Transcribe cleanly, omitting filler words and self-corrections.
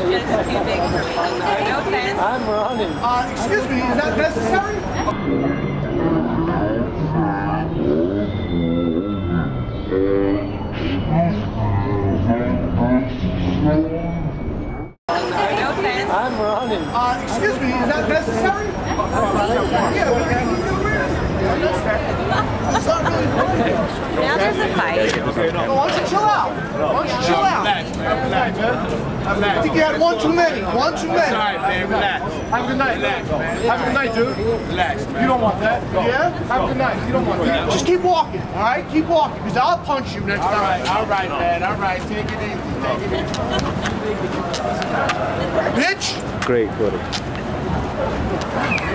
That's too big for me. No offense. I'm running. Excuse me, is that necessary? No offense. I'm running. Excuse me, is that necessary? Yeah, that's not really funny. Now there's a fight. Why don't you chill out? Why don't you chill out? Relax, man. Relax, man. I think you had one too many. One too many. Alright, man. Relax. Have a good night. Relax, man. Have a good night, dude. Relax, man. You don't want that. Yeah? Have a good night. You don't want that. Just keep walking, all right? Keep walking, because I'll punch you next time. All right, man. All right. Take it easy. Take it easy. Bitch! Great footage.